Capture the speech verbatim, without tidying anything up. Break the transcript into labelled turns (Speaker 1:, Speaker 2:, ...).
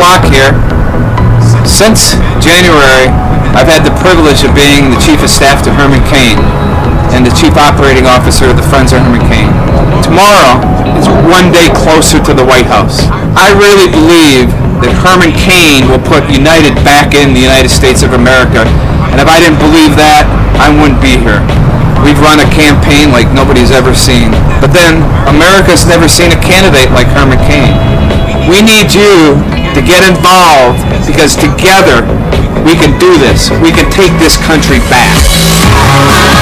Speaker 1: block here. Since January, I've had the privilege of being the Chief of Staff to Herman Cain and the Chief Operating Officer of the Friends of Herman Cain. Tomorrow is one day closer to the White House. I really believe that Herman Cain will put United back in the United States of America, and if I didn't believe that, I wouldn't be here. We've run a campaign like nobody's ever seen, but then America's never seen a candidate like Herman Cain. We need you to get involved, because together we can do this. We can take this country back.